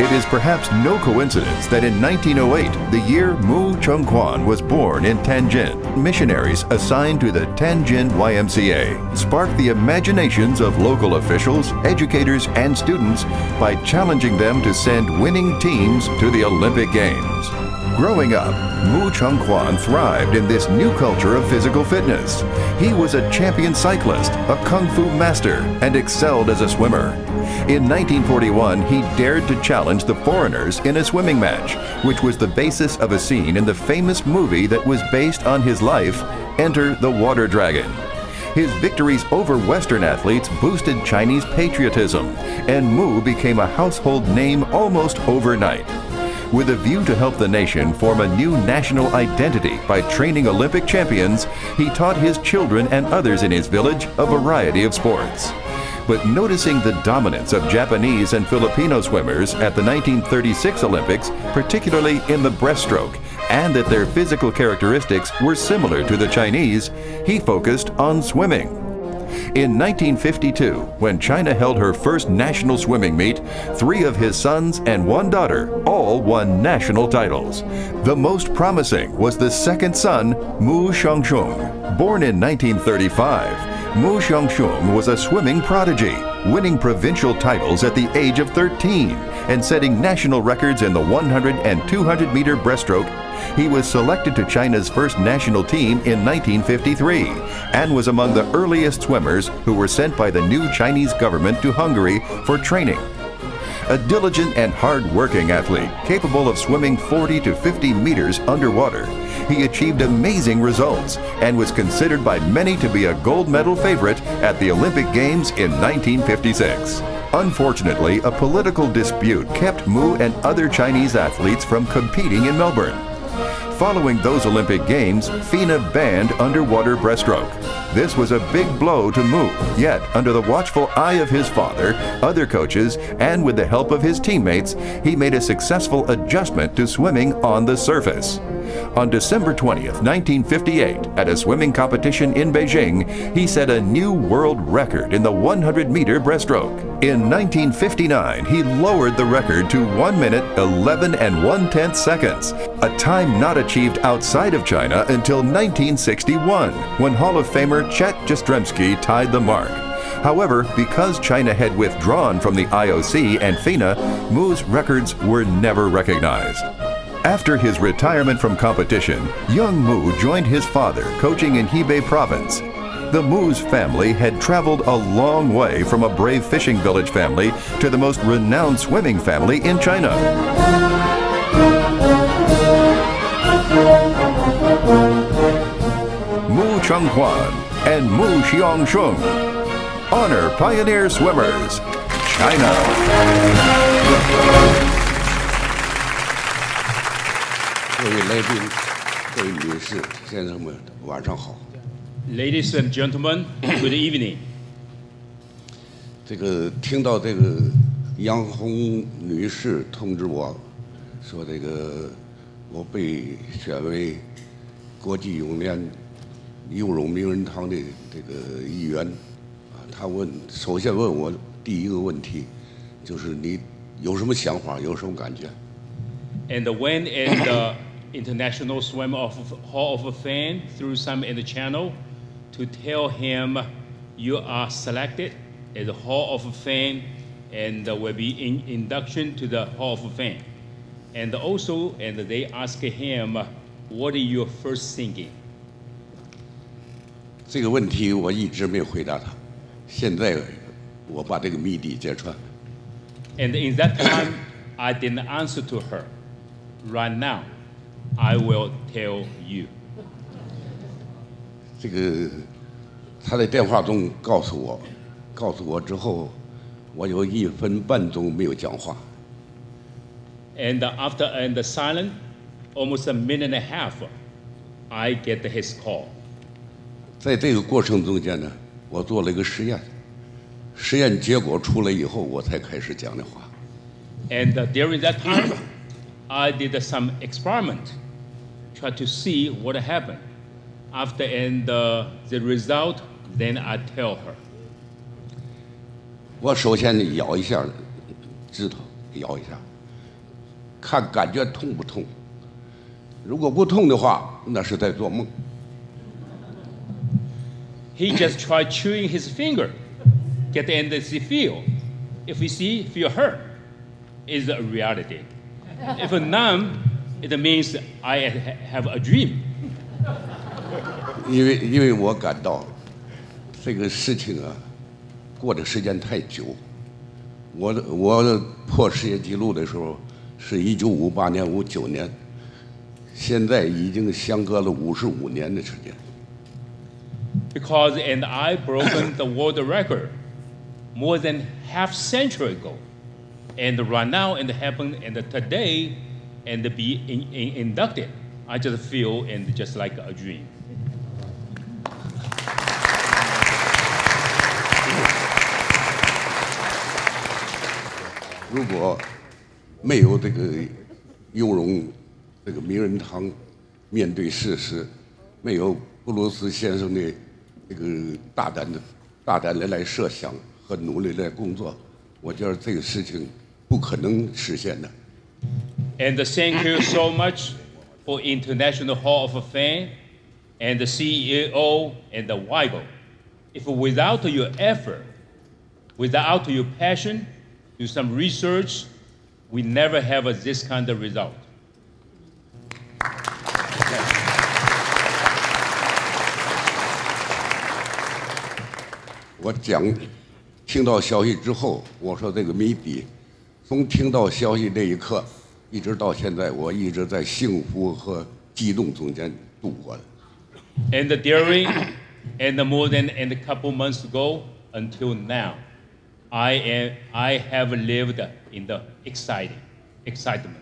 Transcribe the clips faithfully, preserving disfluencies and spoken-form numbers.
It is perhaps no coincidence that in nineteen oh eight, the year Mu Chengkwan was born in Tianjin. Missionaries assigned to the Tianjin Y M C A sparked the imaginations of local officials, educators, and students by challenging them to send winning teams to the Olympic Games. Growing up, Mu Chengkwan thrived in this new culture of physical fitness. He was a champion cyclist, a kung fu master, and excelled as a swimmer. In nineteen forty-one, he dared to challenge the foreigners in a swimming match, which was the basis of a scene in the famous movie that was based on his life, Enter the Water Dragon. His victories over Western athletes boosted Chinese patriotism, and Mu became a household name almost overnight. With a view to help the nation form a new national identity by training Olympic champions, he taught his children and others in his village a variety of sports. But noticing the dominance of Japanese and Filipino swimmers at the nineteen thirty-six Olympics, particularly in the breaststroke, and that their physical characteristics were similar to the Chinese, he focused on swimming. In nineteen fifty-two, when China held her first national swimming meet, three of his sons and one daughter all won national titles. The most promising was the second son, Mu Xiangxiong. Born in nineteen thirty-five, Mu Xiangxiong was a swimming prodigy, winning provincial titles at the age of thirteen and setting national records in the one hundred and two hundred meter breaststroke. He was selected to China's first national team in nineteen fifty-three and was among the earliest swimmers who were sent by the new Chinese government to Hungary for training. A diligent and hard-working athlete capable of swimming forty to fifty meters underwater, he achieved amazing results and was considered by many to be a gold medal favorite at the Olympic Games in nineteen fifty-six. Unfortunately, a political dispute kept Mu and other Chinese athletes from competing in Melbourne. Following those Olympic Games, FINA banned underwater breaststroke. This was a big blow to Mu, yet under the watchful eye of his father, other coaches, and with the help of his teammates, he made a successful adjustment to swimming on the surface. On December twentieth, nineteen fifty-eight, at a swimming competition in Beijing, he set a new world record in the one hundred meter breaststroke. In nineteen fifty-nine, he lowered the record to one minute, eleven and one-tenth seconds, a time not achieved outside of China until nineteen sixty-one, when Hall of Famer Chet Jastrzemski tied the mark. However, because China had withdrawn from the I O C and FINA, Mu's records were never recognized. After his retirement from competition, young Mu joined his father coaching in Hebei province. The Mu's family had traveled a long way from a brave fishing village family to the most renowned swimming family in China. Mu Chengkwan and Mu Xiangxiong honor pioneer swimmers, China. 各位来宾、各位女士、先生们，晚上好。 Ladies and gentlemen, good evening. 这个听到这个杨红女士通知我，说这个我被选为国际泳联游泳名人堂的这个一员，啊，她问，首先问我第一个问题，就是你有什么想法，有什么感觉？ And when in the International Swim of Hall of Fame through some in the channel to tell him you are selected as a Hall of Fame and will be in induction to the Hall of Fame. And also, and they ask him, what are your first thinking? 这个问题我一直没回答他，现在我把这个谜底揭穿。 And in that time, I didn't answer to her. Right now, I will tell you. 这个他在电话中告诉我，告诉我之后，我有一分半钟没有讲话。 And after and the silent, almost a minute and a half, I get his call. 在这个过程中间呢，我做了一个实验，实验结果出来以后，我才开始讲的话。 And during that time, I did some experiment, try to see what happened. After and the, the result, then I tell her. 我首先咬一下指头，咬一下， 看感觉痛不痛。如果不痛的话，那是在做梦。 He just tried chewing his finger, get the end of the feel. If we see, feel hurt, is a reality. If numb, it means I have a dream. 因为因为我感到这个事情啊，过的时间太久。我我破世界纪录的时候是一九五八年、五九年，现在已经相隔了五十五年的时间。 Because and I broken the world record more than half century ago, and right now and happen and today and be in, in, inducted. I just feel and just like a dream. 如果没有这个雍容这个名人堂面对事实，没有布鲁斯先生的这个大胆的、大胆的来设想和努力来工作，我觉得这个事情不可能实现的。 And thank you so much for International Hall of Fame and the C E O and the Weigel. If without your effort, without your passion, do some research, we never have a, this kind of result. 我讲，听到消息之后，我说这个谜底，从听到消息那一刻，一直到现在，我一直在幸福和激动中间度过的。 And during and more than and a couple months ago until now, I am I have lived in the exciting excitement.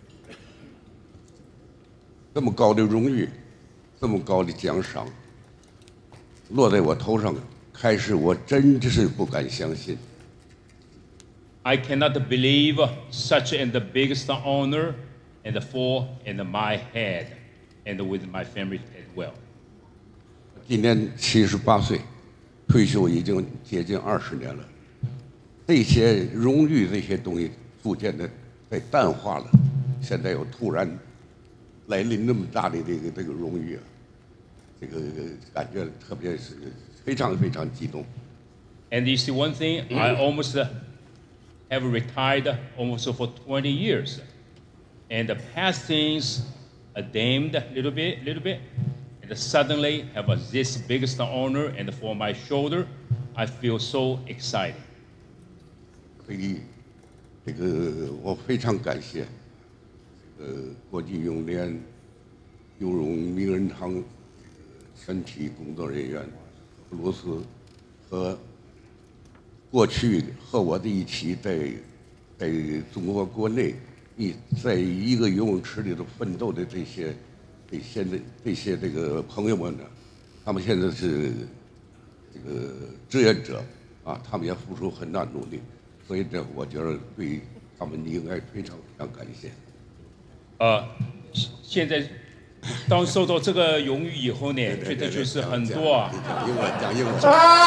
这么高的荣誉，这么高的奖赏，落在我头上。 开始我真是不敢相信。 I cannot believe such and the biggest honor and fall in my head and with my family as well. 今年七十八岁，退休已经接近二十年了。这些荣誉这些东西逐渐的在淡化了，现在又突然来临那么大的这个这个荣誉啊，这个感觉特别是。 非常非常激动。 And you see one thing, I almost have retired almost for twenty years, and the past things are dimmed a little bit, little bit, and suddenly have a, this biggest honor and for my shoulder, I feel so excited. 所以，这个我非常感谢，呃，国际泳联、雍容名人堂全体工作人员。 布鲁斯和过去和我的一起在在中国国内一在一个游泳池里头奋斗的这些这些的这些这个朋友们呢，他们现在是这个志愿者啊，他们也付出很大努力，所以这我觉得对他们应该非常非常感谢。 呃，现在。 当受到这个荣誉以后呢，觉得就是很多啊。 讲英文，讲英文。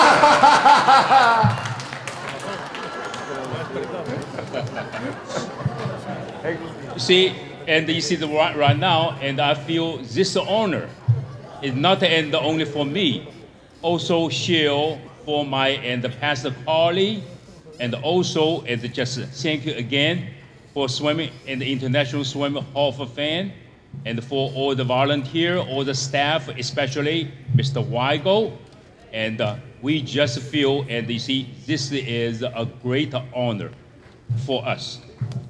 You see, and you see the right, right now, and I feel this honor is not and only for me, also share for my and the past colleague, and also and just thank you again for swimming in the International Swim Hall of Fame. And for all the volunteer, all the staff, especially Mister Weigel, and uh, we just feel and you see this is a great honor for us.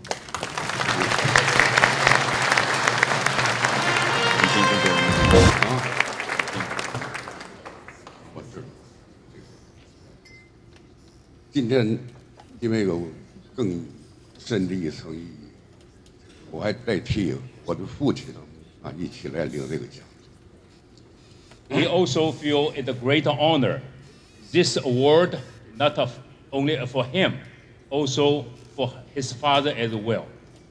今天因为有更深的一层意义，我还代替。 我的父亲啊，一起来领这个奖。 We also feel it a great honor. This award not of, only for him, also for his father as well.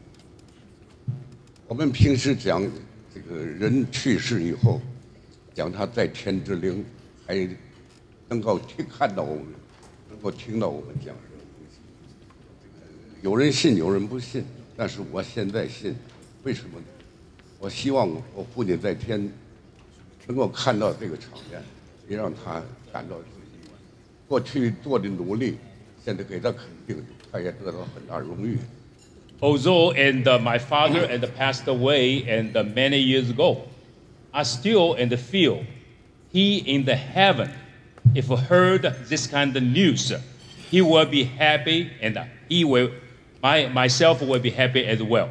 我们平时讲这个人去世以后，讲他在天之灵，还能够听看到我们，能够听到我们讲什么东西。有人信，有人不信。 但是我现在信，为什么呢？我希望我父亲在天能够看到这个场面，也让他感到自己过去做的努力，现在给他肯定，他也得到很大荣誉。 Although and uh, my father and passed away and uh, many years ago, I still and feel he in the heaven, if heard this kind of news, he will be happy and he will, my, myself will be happy as well.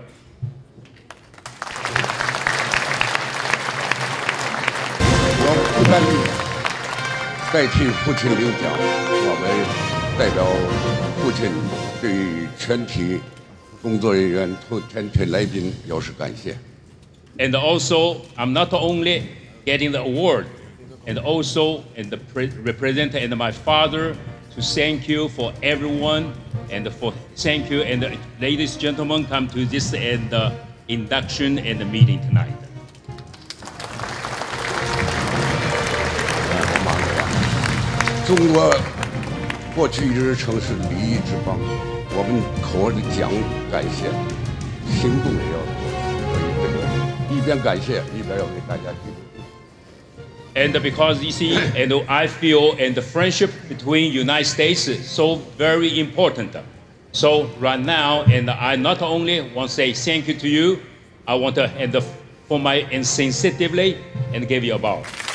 我不但代替父亲领奖，我们代表父亲对全体工作人员、全体来宾表示感谢。 And also, I'm not only getting the award, and also and the pre- representative and my father to thank you for everyone, and for thank you and uh, ladies and gentlemen come to this and uh, induction and the meeting tonight. 中国过去一直称是礼仪之邦，我们口里讲感谢，行动也要做，所以这个一边感谢一边要给大家记住。 And because you see, and I feel, and the friendship between United States is so very important. So right now, and I not only want to say thank you to you, I want to, and the, for my, and sensitively, and give you a bow.